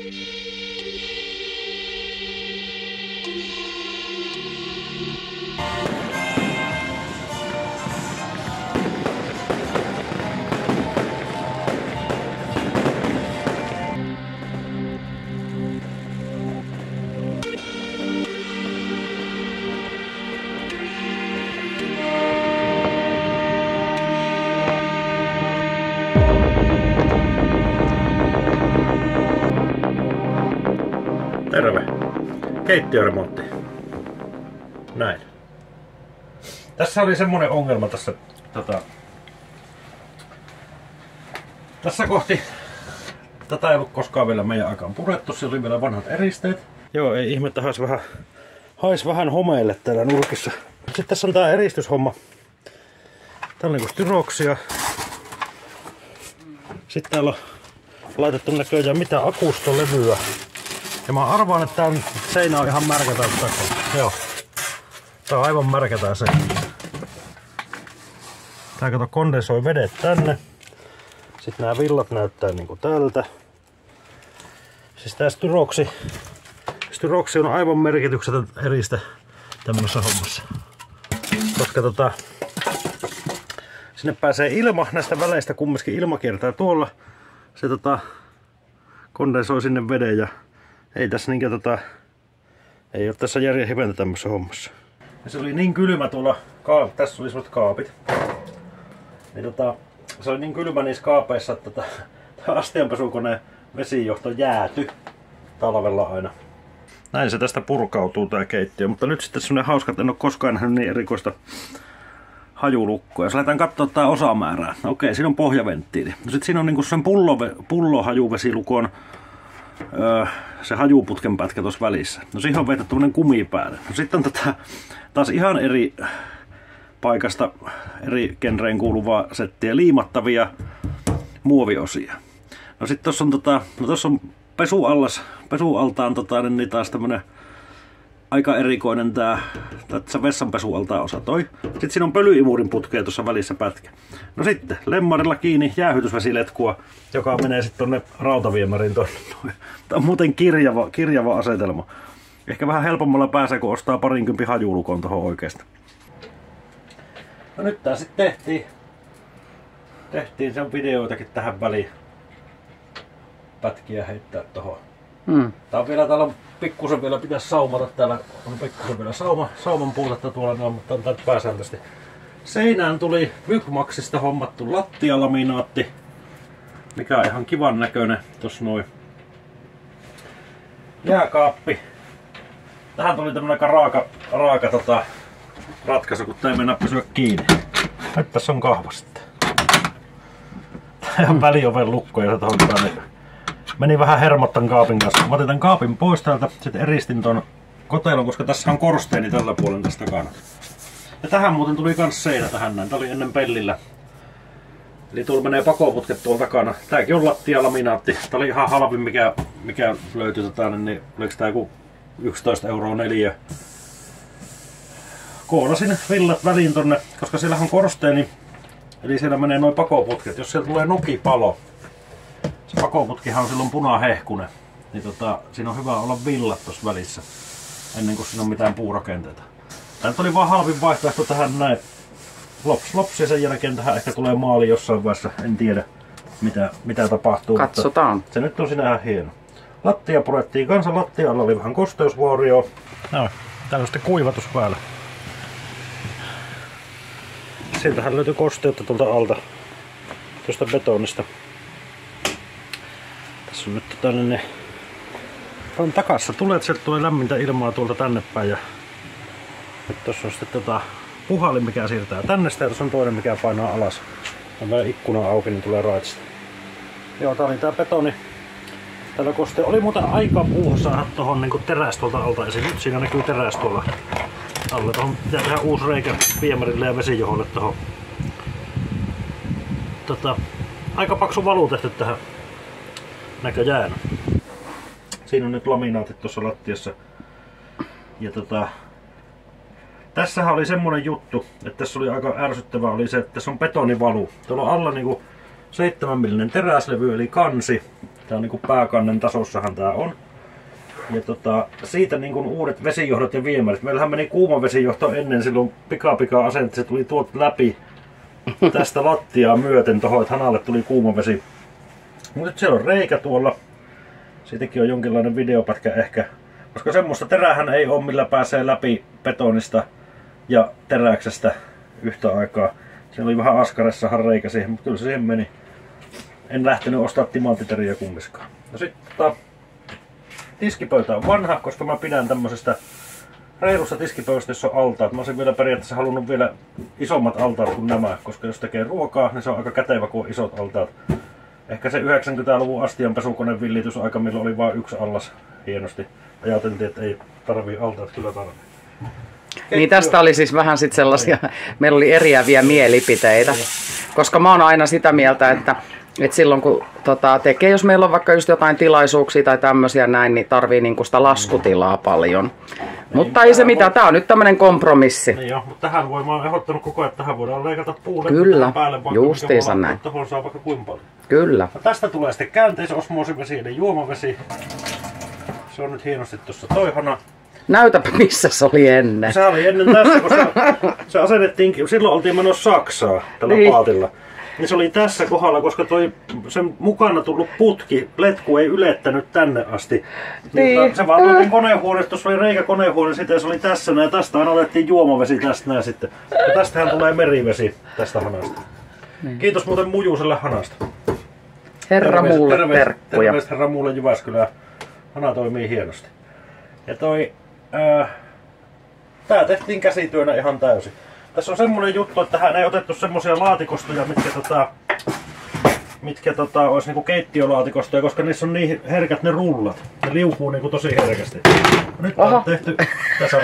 Terve! Keittiöremontti. Näin. Tässä oli semmonen ongelma tässä tässä kohti. Tätä ei ollut koskaan vielä meidän aikaan purettu, siellä oli vielä vanhat eristeet. Joo, ei ihmettä, hais vähän homeille täällä nurkissa. Sitten tässä on tää eristyshomma. Täällä on niinku styroksia. Sitten täällä on laitettu näköjään mitä akustolevyä. Ja mä arvaan, että tää seinä on ihan märkä täältä takaa. Joo. Tää on aivan märkä tää seinä. Tää kato kondensoi vedet tänne. Sitten nämä villat näyttää niinku tältä. Siis tää styroksi on aivan merkityksetön eriste tämmöisessä hommassa. Koska sinne pääsee ilma näistä väleistä, kumminkin ilma kiertää tuolla. Se kondensoi sinne veden ja ei tässä ei ole tässä järjen hiventä tämmöisessä hommassa. Ja se oli niin kylmä tuolla, tässä oli semmoset kaapit. Niin se oli niin kylmä niissä kaapeissa, että tämä astianpesukoneen vesijohto jääty talvella aina. Näin se tästä purkautuu tää keittiö, mutta nyt sitten semmonen hauska, että en ole koskaan nähnyt niin erikoista hajulukkoa. Jos lähdetään katsoa tää osamäärää. Okei, siinä on pohjaventtiili. No sit siinä on niinku sen pullohajuvesilukon se hajuputken pätkä tuossa välissä. No siihen on vedetty tämmönen kumi päälle. No sitten on taas ihan eri paikasta eri genreen kuuluvaa settiä liimattavia muoviosia. No sit tossa on pesualtaan niin taas tämmönen aika erikoinen tässä vessanpesualtaan osa toi. Sitten siinä on pölyimurin putkea tuossa välissä pätkä. No sitten lemmarilla kiinni jäähytysvesiletkua, joka menee sitten tonne rautaviemäriin tonne. Tää on muuten kirjava asetelma. Ehkä vähän helpommalla pääsee, kun ostaa 20 hajulukon tohon oikeesti. No nyt tää sitten tehtiin sen videoitakin tähän väliin. Pätkiä heittää tohon. Tää on vielä, täällä on pikkusen vielä pitäisi saumata, täällä on pikkusen vielä sauman puutetta tuolla, mutta on pääsääntöisesti. Seinään tuli Byggmaxista hommattu lattialaminaatti, mikä on ihan kivan näköinen. Tossa noin jääkaappi. Tähän tuli tämmönen aika raaka ratkaisu, kun tää ei mennä pysyä kiinni. Nyt tässä on kahva sitten. Tää on välioven lukko ja tohon päälle. Meni vähän hermot tän kaapin kanssa. Mä otin tän kaapin pois täältä, sitten eristin ton kotelon, koska tässä on korsteeni tällä puolella tästä takana. Ja tähän muuten tuli kans seinä tähän näin. Tää oli ennen pellillä. Eli tuolla menee pakoputket tuolla takana. Tääkin on lattialaminaatti. Tää oli ihan halvin mikä löytyi niin oliko tää joku 11 € neliö. Koolasin villat väliin tonne, koska siellä on korsteeni. Eli siellä menee noin pakoputket. Jos siellä tulee nokipalo, se pakoputkihan on silloin punahehkunen, niin siinä on hyvä olla villat tuossa välissä, ennen kuin siinä on mitään puurakenteita. Tämä oli vaan halvin vaihtoehto tähän näin. Lops ja sen jälkeen tähän ehkä tulee maali jossain vaiheessa, en tiedä mitä tapahtuu. Katsotaan. Se nyt on sinähän hieno. Lattia purettiin kanssa, lattialla oli vähän kosteusvuorioa. No, täällä on sitten kuivatus päällä. Siltähän löytyy kosteutta tuolta alta, tuosta betonista. Tässä on nyt tällainen on takassa tulee, että sieltä tulee lämmintä ilmaa tuolta tänne päin. Ja nyt tossa on sitten puhalin, mikä siirtää tänne, ja tuossa on toinen, mikä painaa alas. On vielä ikkuna auki, niin tulee raitsista. Joo, tää oli tää betoni. Täällä koste oli muuten aika puuha saada tohon niinku teräs tuolta alta esiin. Nyt siinä näkyy teräs tuolla alla. Tohon pitää tehdä uusi reikä viemärille ja vesijoholle tohon. Aika paksu valu tehty tähän näköjään. Siinä on nyt laminaatit tuossa lattiassa. Ja tässähän oli semmonen juttu, että tässä oli aika ärsyttävää oli se, että tässä on betonivalu. Tuolla on alla niinku 7 mm teräslevy eli kansi. Tää on niinku pääkannen tasossahan tää on. Ja siitä niinku uudet vesijohdot ja viemärit. Meillähän meni kuuma vesijohto ennen silloin pika asentti. Se tuli tuolta läpi tästä lattiaa myöten tohon, että hanalle tuli kuuma vesi. Mutta nyt siellä on reikä tuolla. Siitäkin on jonkinlainen videopätkä ehkä. Koska semmoista terähän ei ole, millä pääsee läpi betonista ja teräksestä yhtä aikaa. Siellä oli vähän askaressahan reikä siihen, mutta kyllä se siihen meni. En lähtenyt ostaa timantiteriä kummiskaan. No sitten tiskipöytä on vanha, koska mä pidän tämmöisestä reilusta tiskipöydästä, jossa on altaat. Mä olisin vielä periaatteessa halunnut vielä isommat altaat kuin nämä, koska jos tekee ruokaa, niin se on aika kätevä, kun on isot altaat. Ehkä se 90-luvun astianpesukoneen villitysaika, milloin oli vain yksi allas hienosti. Ajateltiin, että ei tarvii altaat, kyllä tarvii. Niin tästä oli siis vähän sit sellaisia, meillä oli eriäviä mielipiteitä, koska mä oon aina sitä mieltä, että silloin kun tekee, jos meillä on vaikka just jotain tilaisuuksia tai tämmöisiä näin, niin tarvii niinku sitä laskutilaa paljon. Mutta ei se mitään, tää on nyt tämmönen kompromissi. Niin joo, mutta tähän mä oon ehdottanut koko ajan, että tähän voidaan leikata puulle päälle, vaikka justiinsa näin. Tuohon saa vaikka kuinka paljon. Kyllä. No tästä tulee sitten käänteisosmoosivesi eli juomavesi. Se on nyt hienosti tuossa toihana. Näytäpä missä se oli ennen. Se oli ennen tässä, koska se asennettiin, silloin oltiin menossa Saksaa tällä paatilla. Niin se oli tässä kohdalla, koska sen mukana tullut putki, letku ei ylettänyt tänne asti. Niin. Se vaan tuotiin konehuoneesta, tuossa oli reikä konehuone, sitten se oli tässä näin, ja tästä aina otettiin juomavesi tästä näin sitten. Ja tästähän tulee merivesi tästä hanasta. Niin. Kiitos muuten Mujuselle hanasta. Herra muulle terkkuja. Terveistä herra muulle Jyväskylään. Hana toimii hienosti. Ja tää tehtiin käsityönä ihan täysin. Tässä on semmonen juttu, että tähän ei otettu semmosia laatikostoja, mitkä olisi niinku keittiölaatikostoja, koska niissä on niin herkät ne rullat. Ne liukuu niinku tosi herkästi. Nyt on tehty tässä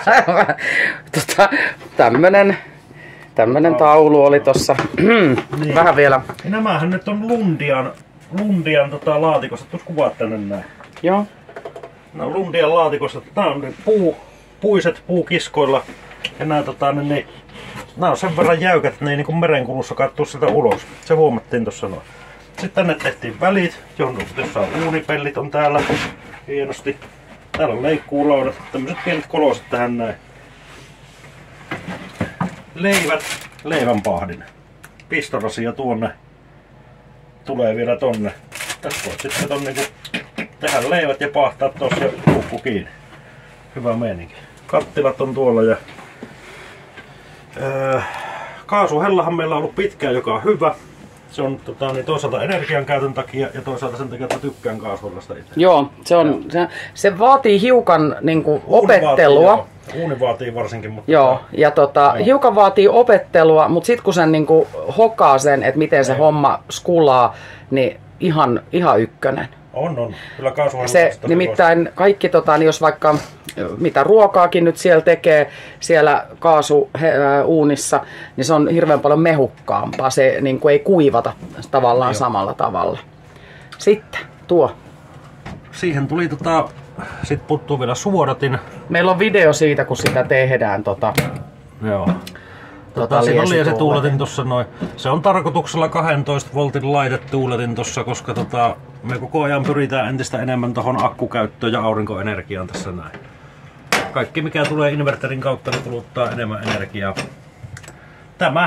tämmönen taulu oli tossa. Niin. Vähän vielä. Ja nämähän nyt on Lundian laatikosta. Tuossa kuvaat tänne näin. Joo. Nämä on Lundian laatikosta. Nämä on puiset puukiskoilla. Ja nämä on sen verran jäykät, että ne ei niin merenkulussa kattuu sitä ulos. Se huomattiin tuossa noin. Sitten tänne tehtiin välit, jossa on uunipellit on täällä hienosti. Täällä on leikkuulaudat, tämmöiset pienet koloset tähän näin. Leivänpahdin. Pistorasia tuonne. Tulee vielä tonne. Tässä voit sitten niinku tehdä leivät ja pahtaa tossa luukku kiinni. Hyvä meininki. Kattilat on tuolla ja kaasuhellahan meillä on ollut pitkään, joka on hyvä. Se on toisaalta energian käytön takia ja toisaalta sen takia, että tykkään kaasuhellasta itse. Joo, se vaatii hiukan niinku opettelua. Uuni vaatii varsinkin. Mutta joo, ja hiukan vaatii opettelua, mutta sitten kun sen niinku hokaa sen, että miten se homma skulaa, niin ihan ykkönen. On. Kyllä kaasuhellasta. Se nimittäin kaikki, niin jos vaikka mitä ruokaakin nyt siellä tekee siellä kaasuuunissa, niin se on hirveän paljon mehukkaampaa. Se niin kuin ei kuivata tavallaan samalla tavalla. Sitten tuo. Siihen tuli sit puuttuu vielä suodatin. Meillä on video siitä, kun sitä tehdään. Joo. Siinä oli ja se tuuletin tossa noin. Se on tarkoituksella 12 voltin laite tuuletin tossa, koska me koko ajan pyritään entistä enemmän tohon akkukäyttöön ja aurinkoenergiaan tässä näin. Kaikki mikä tulee inverterin kautta, niin kuluttaa enemmän energiaa. Tämä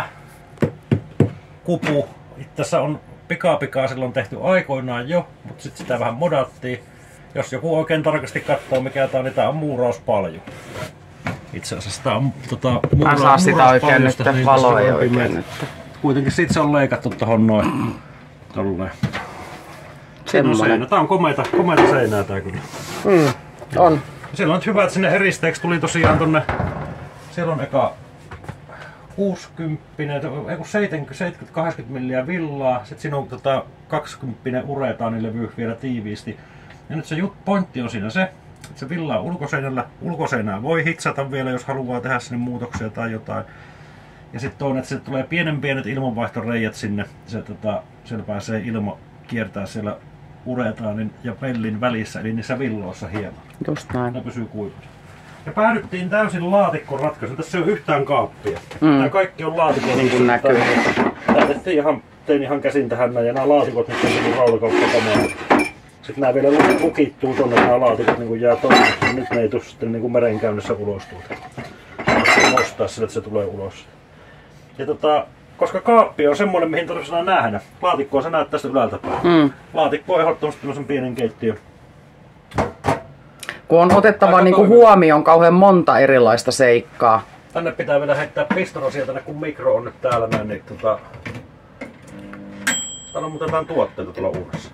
kupu, tässä on pikapikaa silloin tehty aikoinaan jo, mutta sitten sitä vähän modattiin. Jos joku oikein tarkasti katsoo mikä tää on, niin tää on muurauspalju. Itse asiassa tää on mä saa sitä oikein nyt, niin valo ei oikein nyt. Kuitenkin sit se on leikattu tohon noin. Tolleen. Semmoinen. Tää on komeita seinää tää kyllä. On. Siellä on nyt hyvä, että sinne eristeeksi tuli tosiaan tonne. Siellä on eka 70-80 milliä villaa. Sitten siinä on 20 uretaanilevy vielä tiiviisti. Ja nyt se pointti on siinä se, että se villa on ulkoseinällä. Ulkoseinää voi hitsata vielä, jos haluaa tehdä sinne muutoksia tai jotain. Ja sitten toinen, että se tulee pienet ilmanvaihtoreijät sinne. Siellä pääsee ilma kiertää siellä uretaanin ja pellin välissä, eli niissä villoissa hieman. Just näin. Ne pysyy kuivana. Ja päädyttiin täysin laatikkoratkaisuun. Tässä ei ole yhtään kaappia. Nämä kaikki on laatikot. Niin kuin näkyy. Tein ihan käsin tähän näin, ja nämä laatikot nyt on rautakauppakamalla. Sitten nämä vielä lukittuu tonne, nämä laatikot niin jää tonne. Nyt ne ei tule sitten niin merenkäynnissä ulos tuolta. Nostaa sille, että se tulee ulos. Ja koska kaappi on semmoinen, mihin tarvitsee nähdä. Laatikkoa se näyttää tästä ylältä päin. Laatikko on ehdottomasti tämmöisen pienen keittiön. Kun on otettava niinku huomioon kauhean monta erilaista seikkaa. Tänne pitää vielä heittää pistonosia tänne, kun mikro on nyt täällä näin. Niin täällä on muuten jotain tuotteita tuolla uudessa.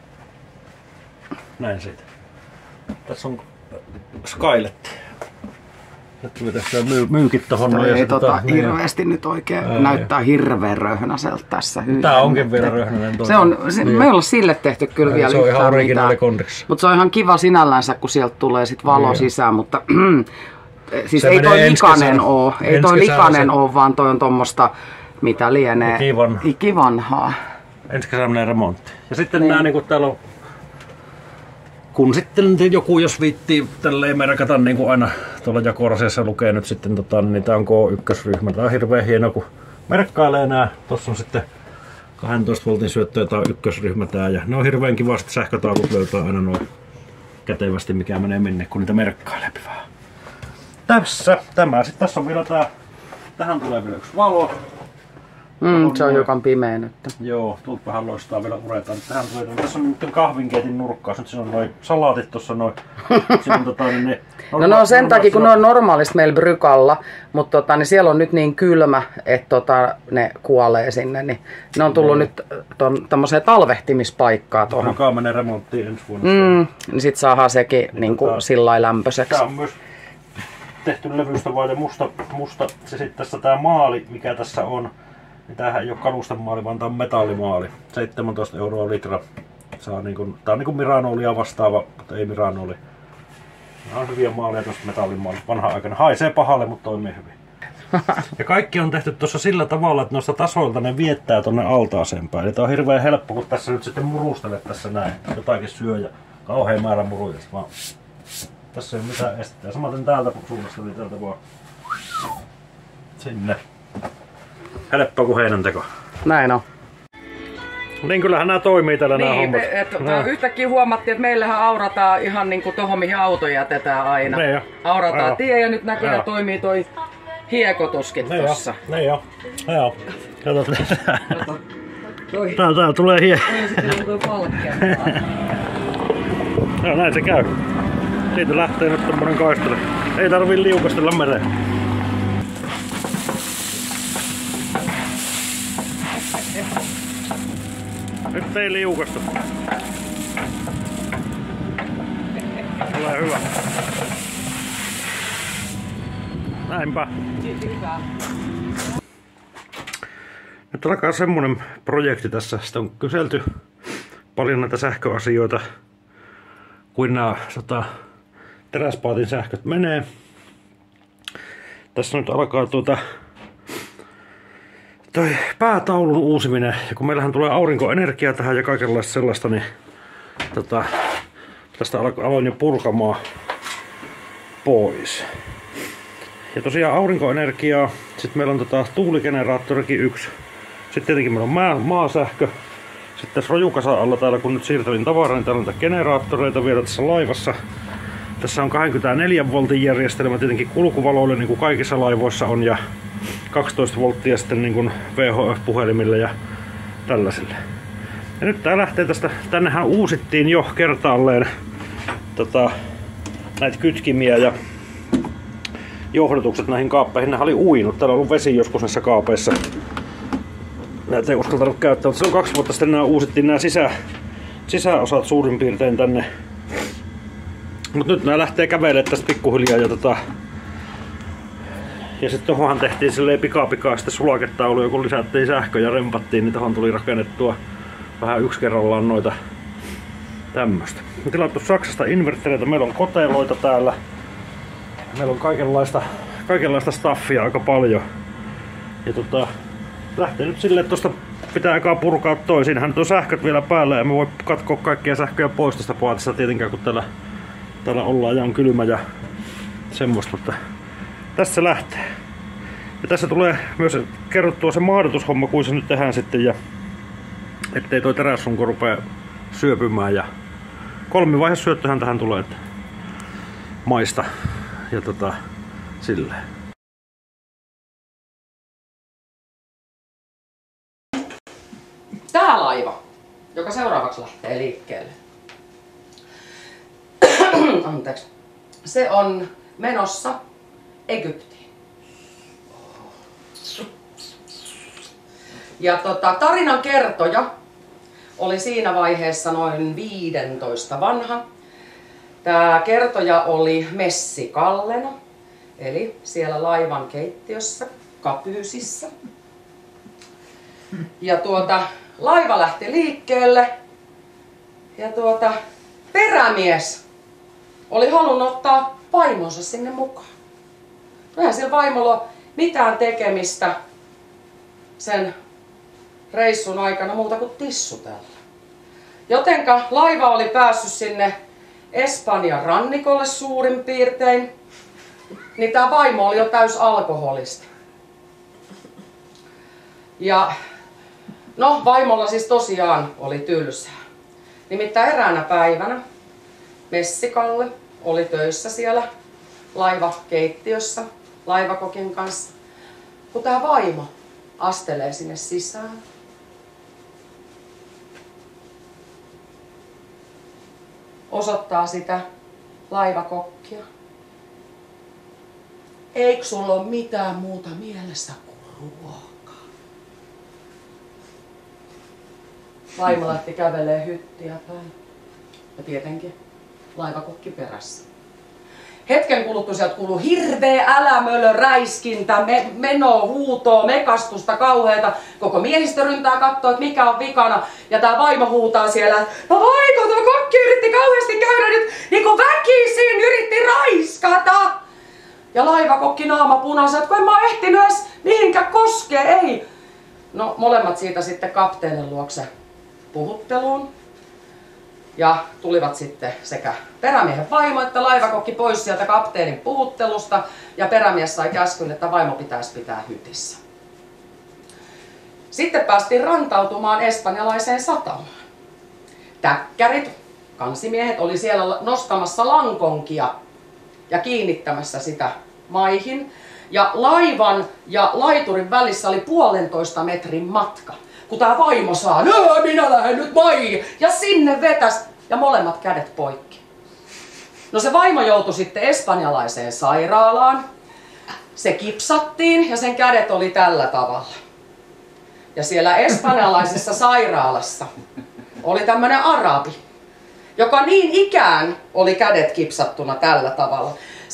Näin siitä. Tässä on Skyletti. Nyt tuli tässä myykit tohon noin. Ei hirveästi nyt oikein näyttää hirveän röhnäseltä tässä. Tää onkin vielä röhnäinen. Me ei olla sille tehty kyllä vielä yhtään mitään. Se on ihan originaali Kondrix. Mutta se on ihan kiva sinällänsä, kun sieltä tulee sit valo sisään, mutta siis ei toi likainen oo. Ei toi likainen oo, vaan toi on tommosta, mitä lienee. Ikivanhaa. Ensi kesänä menee remontti. Ja sitten niin. Nää niinku täällä on, kun sitten joku jos viittii tälleen merkata niin kuin aina tuolla jakorasiassa lukee nyt sitten niin tää on K1-ryhmä. Tää on hirveän hieno kun merkkailee nää. Tossa on sitten 12 voltin syöttöjä, tää on ykkösryhmä tää ja ne on hirveän kivasti sähkötaakut löytää aina noin kätevästi mikä menee minne kun niitä merkkailee vähän. Tässä on vielä tää, tähän tulee vielä yksi valo. Se on hiukan pimeä nyt. Joo, tuolta vähän loistaa vielä uretaan. Tässä on nyt kahvinkeitin nurkkaus. Nyt siinä on noin salaatit tossa noin. Niin no sen takia kun ne on normaalisti meillä Brykalla, mutta niin siellä on nyt niin kylmä, että ne kuolee sinne. Niin ne on tullut nyt tommoseen talvehtimispaikkaan tuohon. Joka menee remonttiin ensi vuonna. Niin sit saadaan sekin niin sillai lämpöiseksi. Tää on myös tehty levystä vaan ja musta. Se sitten tässä tää maali, mikä tässä on. Niin tämähän ei ole kalustemaali, vaan tämä on metallimaali. 17 € litra. Tää on niinku miranoolia vastaava, mutta ei miranooli. Nämä on hyviä maaleja tuosta metallimaalista. Vanha aikana haisee pahalle, mutta toimii hyvin. Ja kaikki on tehty tuossa sillä tavalla, että noista tasoilta ne viettää tonne altaaseen päin. Eli tää on hirveän helppo, kun tässä nyt sitten murustelet tässä näin. Jotakin syö ja kauhean määrä muruja. Vaan tässä ei ole mitään estettä. Samaten täältä suunnasta, eli täältä vaan sinne. Helppoa kuin heinänteko. Näin on. Niin kyllähän nämä toimii täällä nämä hommat. Yhtäkkiä huomattiin, että meillähän aurataan ihan niinku tohon mihin auto jätetään aina. Ne jo. Aurataan tie ja nyt näköjään toimii toi hiekotuskin tossa. Ne jo. Kato. Täällä tulee No näin se käy. Siitä lähtee nyt tommonen kaistele. Ei tarvii liukastella mereen. Nyt ei liukastu. Ole hyvä. Näinpä. Nyt alkaa semmonen projekti tässä. Sitä on kyselty paljon näitä sähköasioita, kuin nämä teräspaatin sähköt menee. Tässä nyt alkaa toi päätaulun uusiminen, ja kun meillähän tulee aurinkoenergiaa tähän ja kaikenlaista sellaista, niin tästä aloin jo purkamaan pois. Ja tosiaan aurinkoenergiaa, sitten meillä on tuuligeneraattorikin yksi, sitten tietenkin meillä on maasähkö, sitten tässä rojukasa alla täällä, kun nyt siirtelin tavaraa, niin täällä on näitä generaattoreita vielä tässä laivassa. Tässä on 24 voltin järjestelmä tietenkin kulkuvaloille, niin kuin kaikissa laivoissa on, ja 12 volttia sitten niin kuin VHF-puhelimille ja tällaisille. Ja nyt tää lähtee tästä, tännehän uusittiin jo kertaalleen näitä kytkimiä ja johdatukset näihin kaappeihin. Nehän oli uinut, täällä on ollut vesi joskus näissä kaapeissa. Näitä ei uskaltanut käyttää, mutta silloin 2 vuotta sitten nämä uusittiin nämä sisäosat suurin piirtein tänne. Mut nyt nämä lähtee kävelemään tästä pikkuhiljaa ja sitten tohonhan tehtiin silleen pikapikaa sitten sulaketauluja, kun lisättiin sähköä ja rempattiin, niin tohon tuli rakennettua vähän yksi kerrallaan noita tämmöstä. Me tilattu Saksasta invertereitä, meillä on koteloita täällä. Meillä on kaikenlaista staffia aika paljon. Ja lähtee nyt silleen, että tosta pitää aikaa purkaa toi. Siinähän nyt on sähköt vielä päällä ja me voi katkoa kaikkia sähköjä pois tästä paatista tietenkään, kun täällä ollaan ja on kylmä ja semmoista, mutta tässä se lähtee. Ja tässä tulee myös kerrottua se mahdotushomma, kuin se nyt tehdään sitten, ja ettei toi teräsrunko rupea syöpymään ja kolmivaihesyöttöhän tähän tulee, että maista ja silleen. Tää laiva, joka seuraavaksi lähtee liikkeelle. Anteeksi. Se on menossa Egyptiin. Ja tarinan kertoja oli siinä vaiheessa noin 15 vanha. Tää kertoja oli Messi Kallena, eli siellä laivan keittiössä, Kapyysissä. Ja laiva lähti liikkeelle ja perämies oli halunnut ottaa vaimonsa sinne mukaan. Eihän sillä vaimolla ole mitään tekemistä sen reissun aikana muuta kuin tissutella. Jotenka laiva oli päässyt sinne Espanjan rannikolle suurin piirtein, niin tää vaimo oli jo täys alkoholista. Ja no, vaimolla siis tosiaan oli tylsää. Nimittäin eräänä päivänä Messi-Kalle oli töissä siellä laivakeittiössä laivakokin kanssa, kun tää vaimo astelee sinne sisään. Osoittaa sitä laivakokkia. Eikö sulla ole mitään muuta mielessä kuin ruokaa? Vaimo lähti kävelee hyttiä päin. Ja tietenkin laivakokki perässä. Hetken kuluttua sieltä kuuluu hirveä älämölö, räiskintä, menoa, huutoa, mekastusta, kauheata. Koko miehistö ryntää kattoo, että mikä on vikana. Ja tää vaimo huutaa siellä, no vaiko, tuo kokki yritti kauheasti käydä nyt niin kuin väkisin, yritti raiskata. Ja laivakokki naama punaisen, että kun en mä oo ehtinyt edes mihinkään koskee, ei. No molemmat siitä sitten kapteenin luokse puhutteluun. Ja tulivat sitten sekä perämiehen vaimo että laivakokki pois sieltä kapteenin puhuttelusta. Ja perämies sai käskyn, että vaimo pitäisi pitää hytissä. Sitten päästiin rantautumaan espanjalaiseen satamaan. Täkkärit, kansimiehet, oli siellä nostamassa lankonkia ja kiinnittämässä sitä maihin. Ja laivan ja laiturin välissä oli 1,5 metrin matka. Kun tää vaimo saa, minä lähden nyt maihin, ja sinne vetäs, ja molemmat kädet poikki. No se vaimo joutui sitten espanjalaiseen sairaalaan. Se kipsattiin ja sen kädet oli tällä tavalla. Ja siellä espanjalaisessa sairaalassa oli tämmönen arabi, joka niin ikään oli kädet kipsattuna tällä tavalla.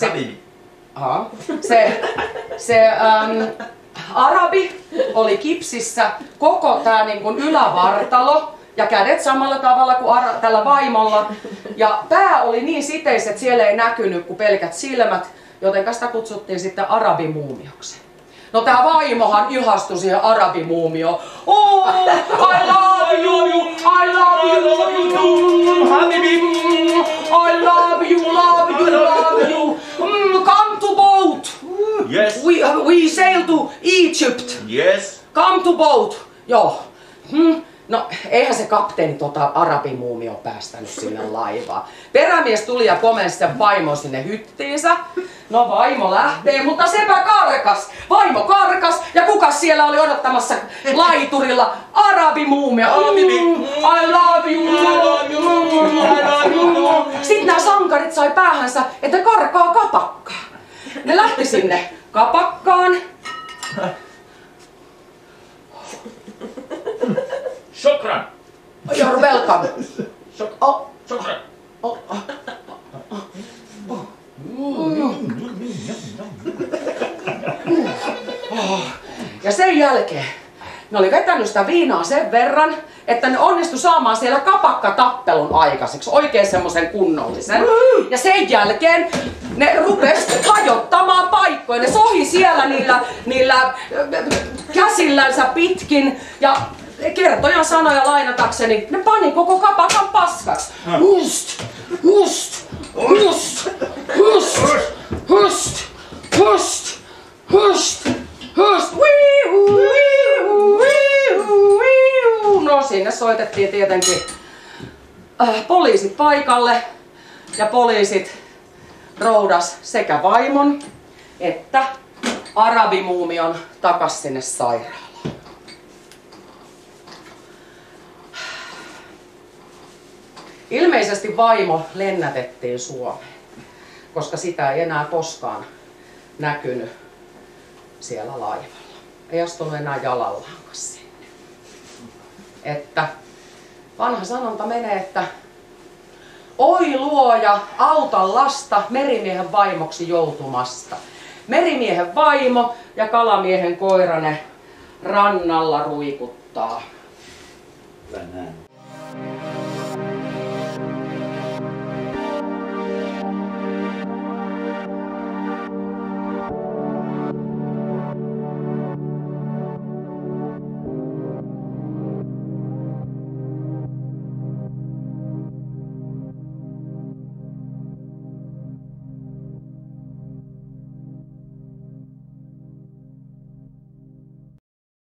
Arabi oli kipsissä koko tää niin kuin ylävartalo ja kädet samalla tavalla kuin tällä vaimolla. Ja pää oli niin siteis, että siellä ei näkynyt kuin pelkät silmät, joten sitä kutsuttiin sitten arabimuumioksi. No tää vaimohan ihastui siihen arabimuumioon. Oh, I love you, I love you, habibi, I love you, love you, love you. Come to boat. Yes. We sail to Egypt. Yes. Come to boat. Joo. No, eihän se kapteeni arabimuumio päästänyt sinne laivaan. Perämies tuli ja komensi sen vaimon sinne hyttiinsä. No vaimo lähtee, mutta sepä karkas. Vaimo karkas ja kukas siellä oli odottamassa laiturilla? Arabimuumio. I love you, love you, I love you. Sitten nämä sankarit sai päähänsä, että karkaa kapakkaan. Ne lähti sinne kapakkaan. Shukran. You're welcome. Shukran. Ja sen jälkeen ne oli vetänyt sitä viinaa sen verran, että ne onnistu saamaan siellä kapakkatappelun aikaiseksi, oikein semmoisen kunnollisen. Ja sen jälkeen ne rupes hajottamaan paikkoja. Ne sohi siellä niillä käsillänsä pitkin ja kertojan sanoja lainatakseni, ne pani koko kapakan paskaksi. Hust, hust, hust, hust, hust, hust, hust, hust, wiihu, wiihu, wiihu, wiihu. No sinne soitettiin tietenkin poliisit paikalle ja poliisit roudas sekä vaimon että arabimuumion takas sinne sairaalaan. Ilmeisesti vaimo lennätettiin Suomeen, koska sitä ei enää koskaan näkynyt siellä laivalla. Ei astunut enää jalallaankaan sinne. Että vanha sanonta menee, että oi luoja, auta lasta merimiehen vaimoksi joutumasta. Merimiehen vaimo ja kalamiehen koira ne rannalla ruikuttaa. Kyllä näin.